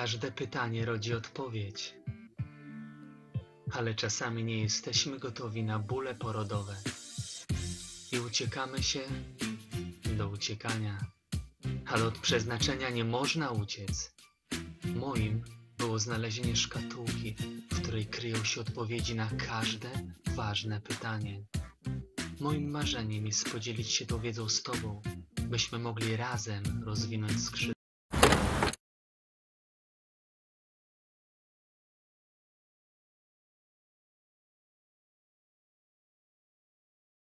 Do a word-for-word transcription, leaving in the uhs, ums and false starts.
Każde pytanie rodzi odpowiedź, ale czasami nie jesteśmy gotowi na bóle porodowe i uciekamy się do uciekania, ale od przeznaczenia nie można uciec. Moim było znalezienie szkatułki, w której kryją się odpowiedzi na każde ważne pytanie. Moim marzeniem jest podzielić się tą wiedzą z Tobą, byśmy mogli razem rozwinąć skrzydła.